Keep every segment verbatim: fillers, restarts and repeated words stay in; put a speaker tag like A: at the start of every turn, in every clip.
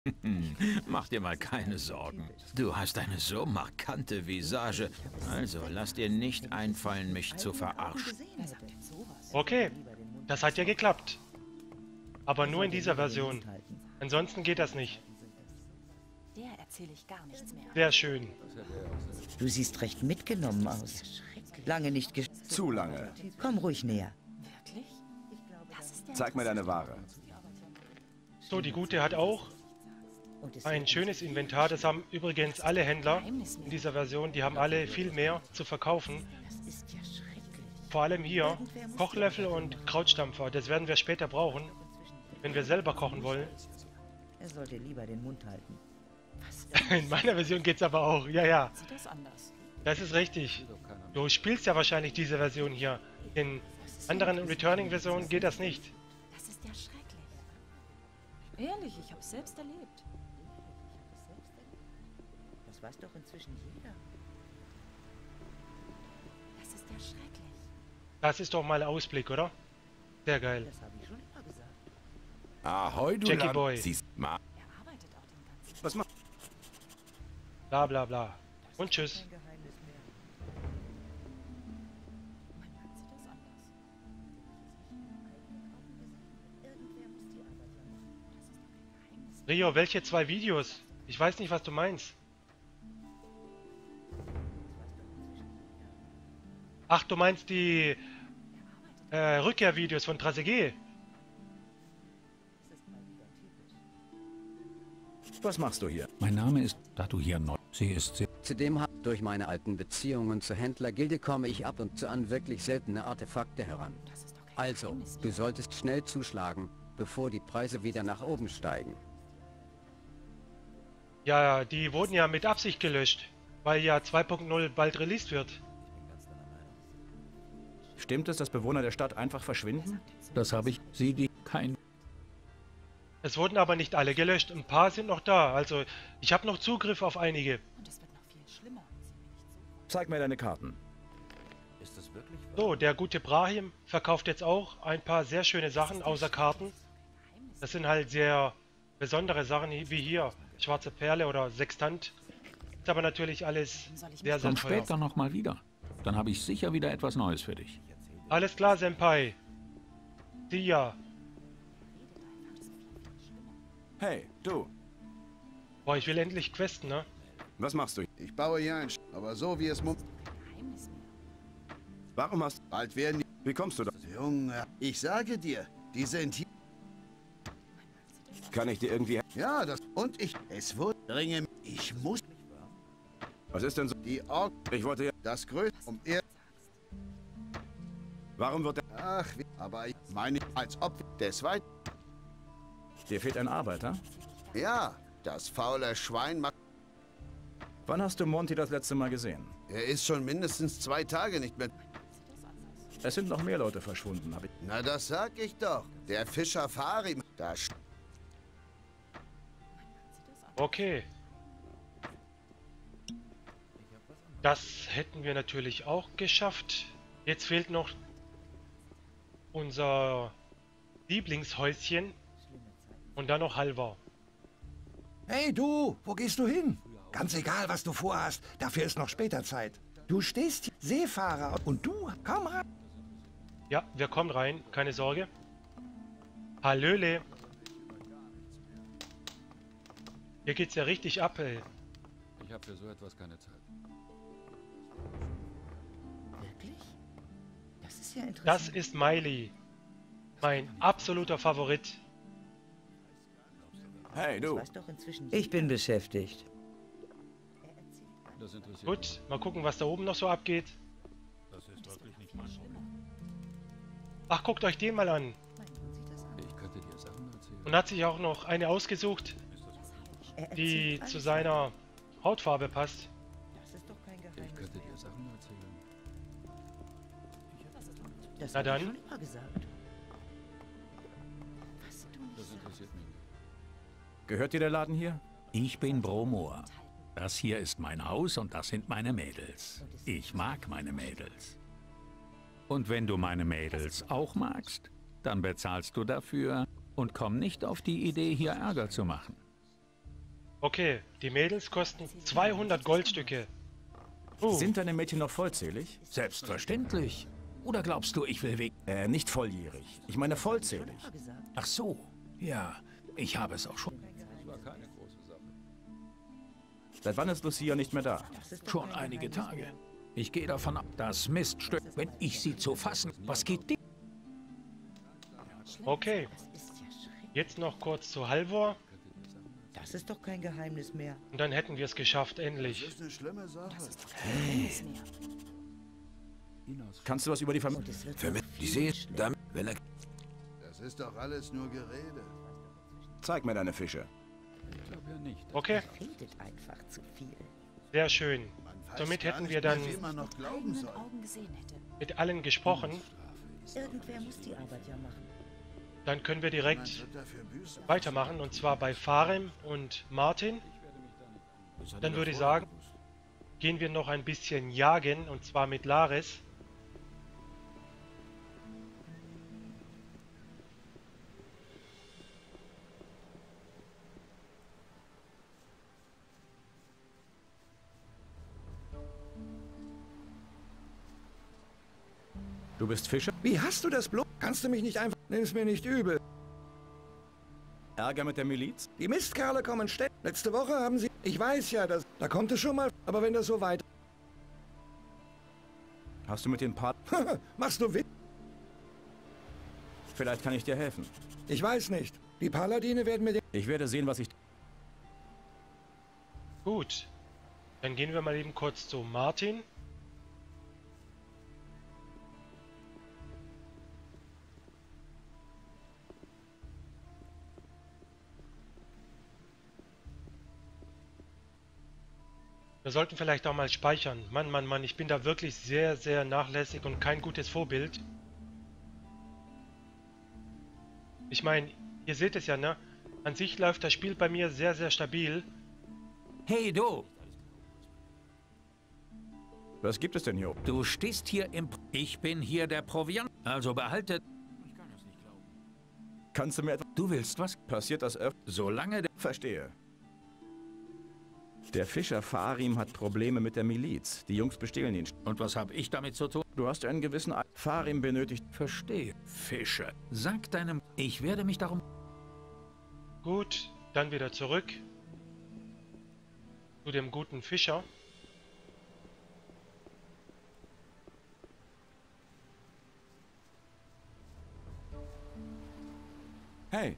A: Mach dir mal keine Sorgen. Du hast eine so markante Visage. Also lass dir nicht einfallen, mich zu verarschen.
B: Okay, das hat ja geklappt. Aber nur in dieser Version. Ansonsten geht das nicht.
C: Der erzähle ich gar nichts mehr.
B: Sehr schön.
D: Du siehst recht mitgenommen aus. Lange nicht gesch...
E: Zu lange.
D: Komm ruhig näher.
C: Wirklich? Das ist der
E: Zeig mir deine Ware.
B: So, die Gute hat auch ein schönes Inventar. Das haben übrigens alle Händler in dieser Version. Die haben alle viel mehr zu verkaufen.
D: Das ist ja schrecklich.
B: Vor allem hier Kochlöffel und Krautstampfer. Das werden wir später brauchen, wenn wir selber kochen wollen.
D: Er sollte lieber den Mund halten.
B: In meiner Version geht's aber auch. Ja, ja.
C: Sieht das anders?
B: Das ist richtig. Du spielst ja wahrscheinlich diese Version hier. In anderen Returning-Versionen geht das nicht.
C: Das ist ja schrecklich. Ehrlich, ich habe es selbst erlebt.
D: Das weiß doch inzwischen jeder.
C: Das ist ja schrecklich.
B: Das ist doch mal ein Ausblick, oder? Sehr geil.
D: Das habe ich schon immer gesagt.
E: Ahoi, du
B: Jackie
E: Land.
B: Boy.
E: Siehst mal.
C: Er arbeitet auch den ganzen Tag.
E: Was macht?
B: Bla bla bla. Und tschüss.
D: Kein Geheimnis mehr.
C: Mein Mann sieht das anders.
D: Irgendwer muss die Arbeit ja machen.
C: Das ist doch kein Geheimnis.
B: Rio, welche zwei Videos? Ich weiß nicht, was du meinst. Ach, du meinst die äh, Rückkehrvideos von Trasegé?
E: Was machst du hier?
F: Mein Name ist, da du hier neu. Sie ist sehr.
G: Zudem ha- durch meine alten Beziehungen zur Händlergilde komme ich ab und zu an wirklich seltene Artefakte heran.
C: Das ist doch kein
G: Also,
C: Geheimnis.
G: du solltest schnell zuschlagen, bevor die Preise wieder nach oben steigen.
B: Ja, die wurden ja mit Absicht gelöscht, weil ja zwei Punkt null bald released wird.
E: Stimmt es, dass Bewohner der Stadt einfach verschwinden?
F: Das habe ich. Sie die kein.
B: Es wurden aber nicht alle gelöscht. Ein paar sind noch da. Also, ich habe noch Zugriff auf einige.
C: Und es wird noch viel schlimmer. Sieh mir nicht so.
E: Zeig mir deine Karten. Ist das wirklich wahr?
B: So, der gute Brahim verkauft jetzt auch ein paar sehr schöne Sachen außer Karten. Das sind halt sehr besondere Sachen, wie hier. Schwarze Perle oder Sextant. Ist aber natürlich alles sehr, sehr
F: Komm
B: teuer.
F: später noch mal wieder. Dann habe ich sicher wieder etwas Neues für dich.
B: Alles klar, Senpai. Sie ja.
E: Hey, du.
B: Boah, ich will endlich questen, ne?
E: Was machst du?
H: Ich baue hier ein, Sch aber so wie es muss.
C: Geheimnis mehr.
E: Warum hast...
H: Bald werden
E: Wie kommst du da?
H: die... Junge, ich sage dir, die sind hier.
E: Kann ich dir irgendwie...
H: Ja, das... Und ich... Es wird dringend... Ich muss...
E: Was ist denn so...
H: Die Org...
E: Ich wollte ja...
H: Das Größte... Um er...
E: Warum wird der...
H: Ach, wie... Aber ich meine, als ob... Des Weit...
E: Dir fehlt ein Arbeiter?
H: Ja, das faule Schwein macht...
E: Wann hast du Monty das letzte Mal gesehen?
H: Er ist schon mindestens zwei Tage nicht mehr...
E: Es sind noch mehr Leute verschwunden, habe ich...
H: Na, das sag ich doch. Der Fischer Farim... Da... sch-
B: Okay. Das hätten wir natürlich auch geschafft. Jetzt fehlt noch unser Lieblingshäuschen und dann noch Halvar.
I: Hey du, wo gehst du hin? Ganz egal, was du vorhast, dafür ist noch später Zeit. Du stehst hier, Seefahrer, und du, komm rein.
B: Ja, wir kommen rein, keine Sorge. Hallöle. Hier geht's ja richtig ab, ey.
J: Ich habe für so etwas keine Zeit.
D: Wirklich? Das ist ja interessant.
B: Das ist Miley. Mein absoluter Favorit.
E: Hey,
D: Das
E: du.
D: weiß doch inzwischen Ich bin beschäftigt.
J: Das interessiert
B: Gut, mal gucken, was da oben noch so abgeht.
F: Das ist wirklich nicht mein Problem.
B: Ach, guckt euch den mal an.
J: mich. Ich könnte dir Sachen erzählen.
B: Und hat sich auch noch eine ausgesucht,
D: Er
B: die
D: erzählt
B: zu
D: alles.
B: seiner Hautfarbe passt.
D: Das ist doch kein
J: Ich
D: Geheimnis
J: könnte
D: mehr.
J: dir Sachen erzählen.
D: Das
B: Na
D: hab
B: dann.
D: ich schon immer gesagt.
C: Was du nicht
J: Das
C: sagst.
J: interessiert mich nicht.
E: Gehört dir der Laden hier?
F: Ich bin Bromor. Das hier ist mein Haus und das sind meine Mädels. Ich mag meine Mädels. Und wenn du meine Mädels auch magst, dann bezahlst du dafür und komm nicht auf die Idee, hier Ärger zu machen.
B: Okay, die Mädels kosten zweihundert Goldstücke. Uh.
E: Sind deine Mädchen noch vollzählig?
F: Selbstverständlich. Oder glaubst du, ich will weg?
E: Äh, nicht volljährig. Ich meine vollzählig.
F: Ach so. Ja, ich habe es auch schon.
J: Das war keine große Sache.
E: Seit wann ist Lucia nicht mehr da?
F: Schon einige Tage. Ich gehe davon ab, das Miststück, wenn ich sie zu fassen, was geht dir?
B: Okay. Jetzt noch kurz zu Halvor.
D: Das ist doch kein Geheimnis mehr.
B: Und dann hätten wir es geschafft, endlich.
H: Das ist eine schlimme Sache.
C: Hey.
E: Kannst du was über die Familie...
K: Die sehe damit, wenn er...
H: Das ist doch alles nur Gerede.
E: Zeig mir deine Fische.
J: Ich glaube ja nicht.
B: Okay,
D: Redet einfach zu viel.
B: sehr schön.
H: Man weiß
B: Somit
H: gar
B: hätten
H: nicht
B: wir
H: mehr,
B: dann
H: wem man noch glauben
C: Eigenen
H: soll.
C: Augen gesehen hätte.
B: mit allen gesprochen.
D: Irgendwer muss die Arbeit ja machen.
B: Dann können wir
H: Man
B: direkt
H: wird dafür büßen.
B: weitermachen. Und zwar bei Farem und Martin. Dann würde ich sagen, gehen wir noch ein bisschen jagen. Und zwar mit Laris.
E: Du bist Fischer?
I: Wie hast du das bloß? Kannst du mich nicht einfach... Nimm's mir nicht übel.
E: Ärger mit der Miliz?
I: Die Mistkerle kommen ständig. Letzte Woche haben sie... Ich weiß ja, dass... Da kommt es schon mal... Aber wenn das so weit...
E: Hast du mit den Part...
I: Machst du Witz?
E: Vielleicht kann ich dir helfen.
I: Ich weiß nicht. Die Paladine werden mir den...
E: Ich werde sehen, was ich...
B: Gut. Dann gehen wir mal eben kurz zu Martin. Wir sollten vielleicht auch mal speichern. Mann, Mann, Mann, ich bin da wirklich sehr, sehr nachlässig und kein gutes Vorbild. Ich meine, ihr seht es ja, ne? An sich läuft das Spiel bei mir sehr, sehr stabil.
F: Hey du,
E: Was gibt es denn hier?
F: du stehst hier im... Ich bin hier der Proviant. Also behalte...
E: Kannst du mir etwas...
F: Du willst was?
E: Passiert das öfter?
F: Solange... der-
E: Verstehe. Der Fischer Farim hat Probleme mit der Miliz. Die Jungs bestehlen ihn.
F: Und was habe ich damit zu tun?
E: Du hast einen gewissen... Ei- Farim benötigt...
F: Verstehe. Fische. Sag deinem... Ich werde mich darum...
B: Gut, dann wieder zurück. Zu dem guten Fischer.
E: Hey.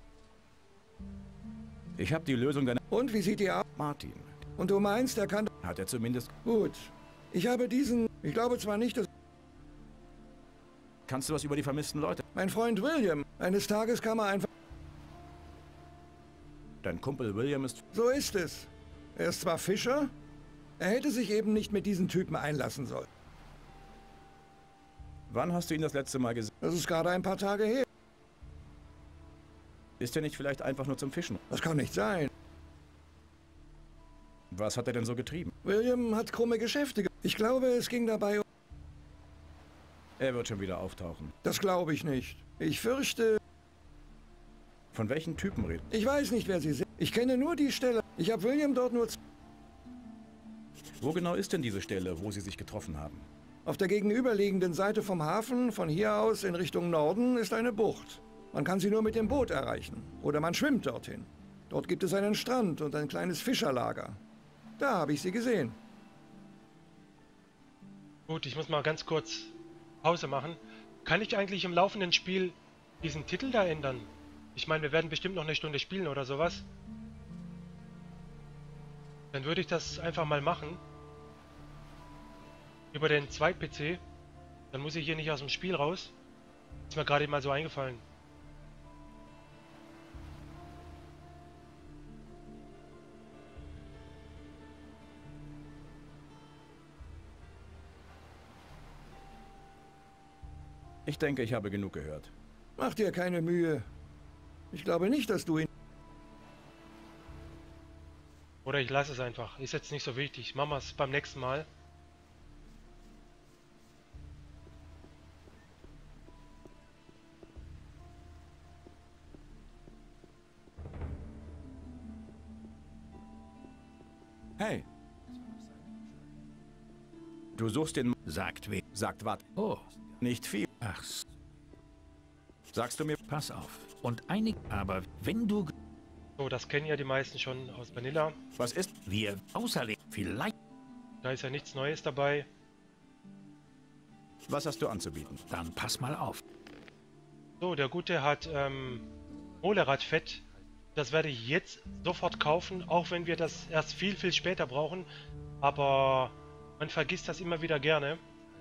E: Ich habe die Lösung deiner...
I: Und wie sieht die aus?
E: Martin.
I: Und du meinst, er kann...
E: Hat er zumindest...
I: Gut. Ich habe diesen... Ich glaube zwar nicht, dass...
E: Kannst du was über die vermissten Leute?
I: Mein Freund William. Eines Tages kam er einfach...
E: Dein Kumpel William ist...
I: So ist es. Er ist zwar Fischer, er hätte sich eben nicht mit diesen Typen einlassen sollen.
E: Wann hast du ihn das letzte Mal gesehen?
I: Das ist gerade ein paar Tage her.
E: Ist er nicht vielleicht einfach nur zum Fischen?
I: Das kann nicht sein.
E: Was hat er denn so getrieben?
I: William hat krumme Geschäfte. ge- Ich glaube, es ging dabei um...
E: Er wird schon wieder auftauchen.
I: Das glaube ich nicht. Ich fürchte...
E: Von welchen Typen redet?
I: Ich weiß nicht, wer sie sind. Ich kenne nur die Stelle. Ich habe William dort nur... z-
E: Wo genau ist denn diese Stelle, wo sie sich getroffen haben?
I: Auf der gegenüberliegenden Seite vom Hafen, von hier aus in Richtung Norden, ist eine Bucht. Man kann sie nur mit dem Boot erreichen. Oder man schwimmt dorthin. Dort gibt es einen Strand und ein kleines Fischerlager. Da habe ich sie gesehen.
B: Gut, ich muss mal ganz kurz Pause machen. Kann ich eigentlich im laufenden Spiel diesen Titel da ändern? Ich meine, wir werden bestimmt noch eine Stunde spielen oder sowas. Dann würde ich das einfach mal machen. Über den Zweit-P C. Dann muss ich hier nicht aus dem Spiel raus. Ist mir gerade mal so eingefallen.
E: Ich denke, ich habe genug gehört.
I: Mach dir keine Mühe. Ich glaube nicht, dass du ihn...
B: Oder ich lasse es einfach. Ist jetzt nicht so wichtig. Machen wir es beim nächsten Mal.
E: Hey. Du suchst den...
F: Sagt wer?
E: Sagt was?
F: Oh,
E: Nicht viel.
F: ach, s-
E: Sagst du mir...
F: pass auf. Und einig, aber wenn du... g-
B: So, das kennen ja die meisten schon aus Vanilla.
E: Was ist...
F: Wir außerdem vielleicht...
B: Da ist ja nichts Neues dabei.
E: Was hast du anzubieten?
F: Dann pass mal auf.
B: So, der Gute hat ähm, Moleradfett. Das werde ich jetzt sofort kaufen, auch wenn wir das erst viel, viel später brauchen. Aber man vergisst das immer wieder gerne.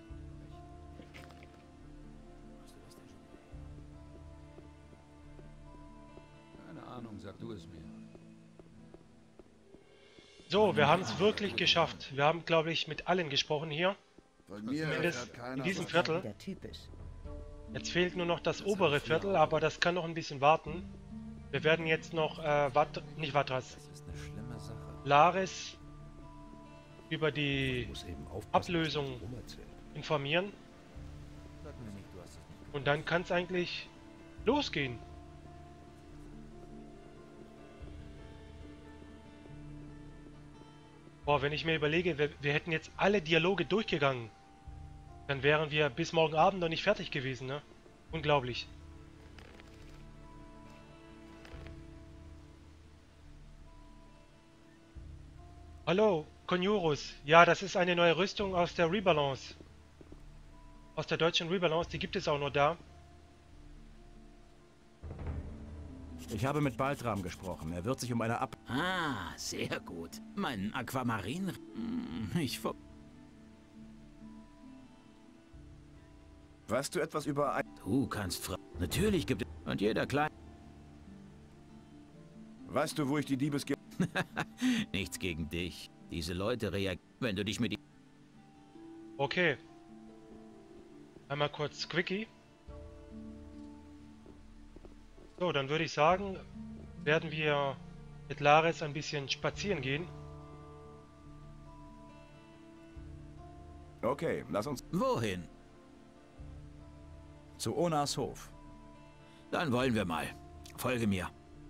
J: Keine Ahnung, sag du es mir.
B: So, wir haben es wirklich geschafft. Wir haben, glaube ich, mit allen gesprochen hier.
H: Von mir
B: Zumindest
H: erfährt keiner
B: in diesem
H: was.
B: Viertel.
D: Wieder typisch.
B: Jetzt fehlt nur noch das obere Viertel, aber das kann noch ein bisschen warten. Wir werden jetzt noch, äh, Wat nicht Watras,
J: Das ist eine schlimme Sache.
B: Laris über die
E: Muss eben aufpassen,
B: Ablösung
E: was du rumerzählst.
B: informieren.
J: Sag mir nicht, du hast es nicht.
B: Und dann kann es eigentlich losgehen. Boah, wenn ich mir überlege, wir, wir hätten jetzt alle Dialoge durchgegangen, dann wären wir bis morgen Abend noch nicht fertig gewesen, ne? Unglaublich. Hallo, Conjurus. Ja, das ist eine neue Rüstung aus der Rebalance. Aus der deutschen Rebalance, die gibt es auch nur da.
E: Ich habe mit Baltram gesprochen. Er wird sich um eine Ab...
A: Ah, sehr gut. Mein Aquamarin... Hm, Ich... ver-
E: Weißt du etwas über ein...
A: Du kannst fra... Natürlich gibt es... Und jeder klein...
E: Weißt du, wo ich die Diebesge...
A: Nichts gegen dich. Diese Leute reagieren, wenn du dich mit...
B: Okay. Einmal kurz Quickie. So, dann würde ich sagen, werden wir mit Laris ein bisschen spazieren gehen.
E: Okay, lass uns
A: Wohin?
E: zu Onas Hof.
A: Dann wollen wir mal. Folge mir.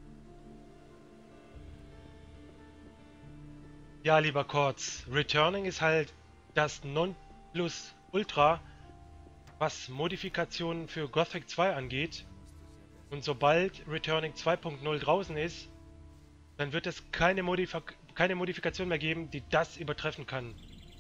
B: Ja, lieber Kortz, Returning ist halt das Nonplusultra, was Modifikationen für Gothic zwei angeht. Und sobald Returning zwei Punkt null draußen ist, dann wird es keine, Modif keine Modifikation mehr geben, die das übertreffen kann.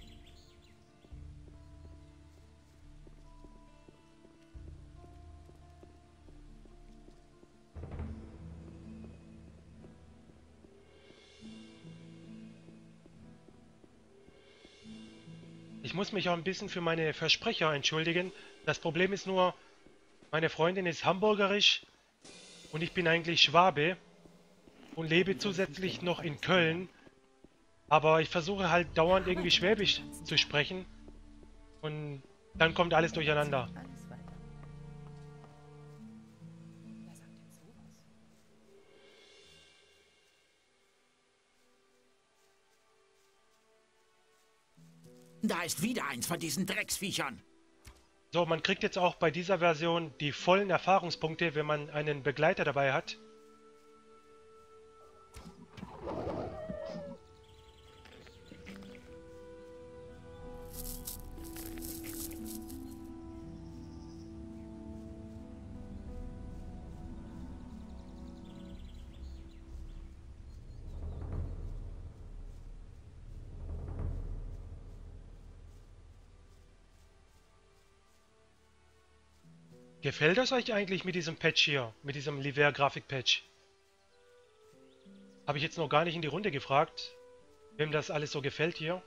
B: Ich muss mich auch ein bisschen für meine Versprecher entschuldigen. Das Problem ist nur, meine Freundin ist hamburgerisch und ich bin eigentlich Schwabe und lebe zusätzlich noch in Köln. Aber ich versuche halt dauernd irgendwie Schwäbisch zu sprechen und dann kommt alles durcheinander.
D: Alles weiter.
A: Da ist wieder eins von diesen Drecksviechern.
B: So, man kriegt jetzt auch bei dieser Version die vollen Erfahrungspunkte, wenn man einen Begleiter dabei hat. Gefällt es euch eigentlich mit diesem Patch hier, mit diesem Liver-Grafik-Patch? Habe ich jetzt noch gar nicht in die Runde gefragt, wem das alles so gefällt hier.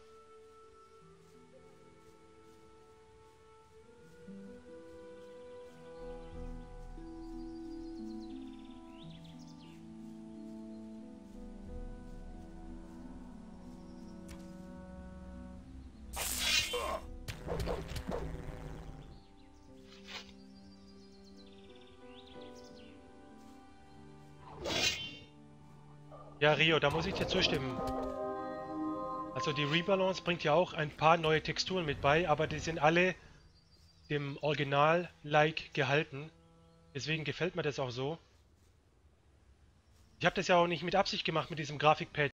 B: Ja, Rio, da muss ich dir zustimmen. Also die Rebalance bringt ja auch ein paar neue Texturen mit bei, aber die sind alle dem Original-like gehalten. Deswegen gefällt mir das auch so. Ich habe das ja auch nicht mit Absicht gemacht mit diesem Grafik-Patch.